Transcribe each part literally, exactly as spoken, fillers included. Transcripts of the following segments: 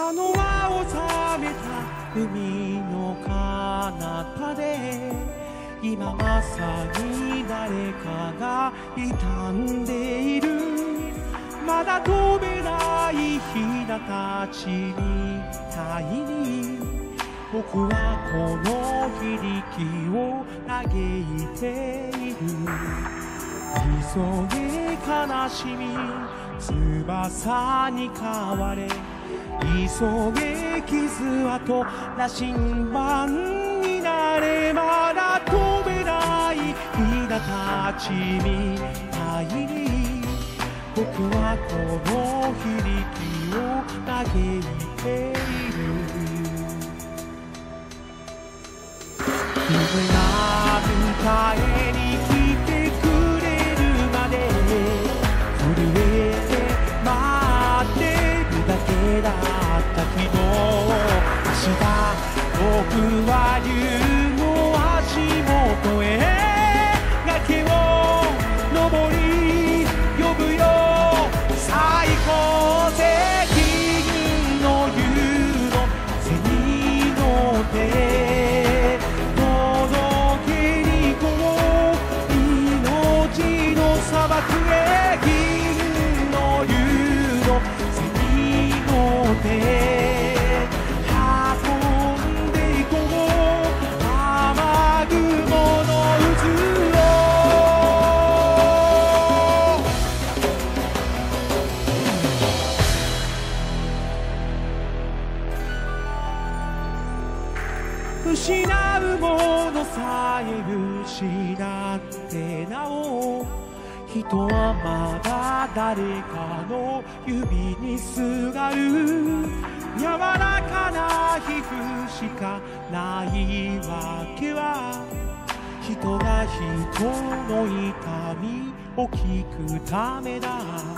あの青ざめた海の彼方で今まさに誰かが傷んでいる。まだ飛べないひなたちみたいに僕はこの非力を嘆いている。急げ悲しみ翼に変われ、急げ傷跡羅針盤になれ。まだ飛べないひなたちみたいに僕はこの非力を嘆いている。君が迎えに来てくれるまで震えて待ってるだけだったけど、明日僕は竜の足元へ崖を登り呼ぶよ。最高責任の竜の背に乗って届けに行こう命の砂漠へ。銀の竜の背に乗って運んでいこう雨雲の渦を。失うものさえ失ってなお人はまだ誰かの指にすがる。柔らかな皮膚しかないわけは人が人の痛みを聞くためだ。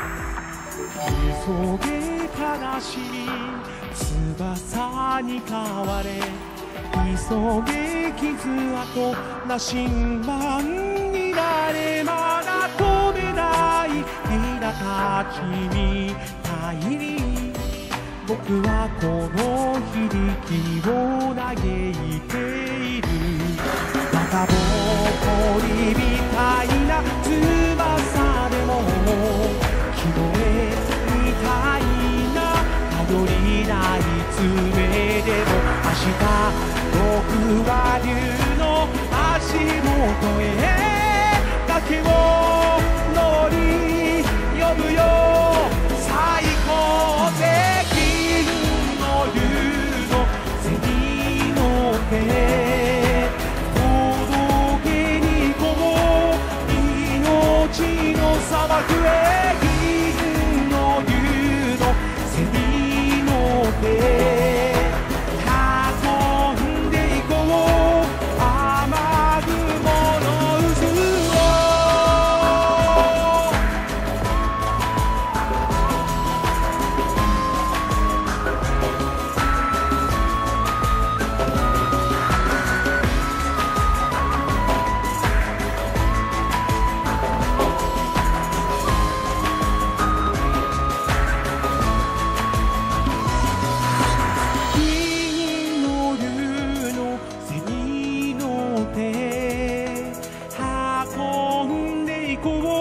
急げ悲しみ翼に変われ、急げ傷跡羅針盤になれ。まだ飛べないひなたちみたいに僕はこの非力を嘆いている。またぼこりみたいな翼でも木の絵みたいな頼りない爪でも明日僕は竜の足元へ崖を乗り呼ぶよ。最高責任の竜の背に乗って届けに行こう命の砂漠へ。銀の竜の背に乗って運んでいこう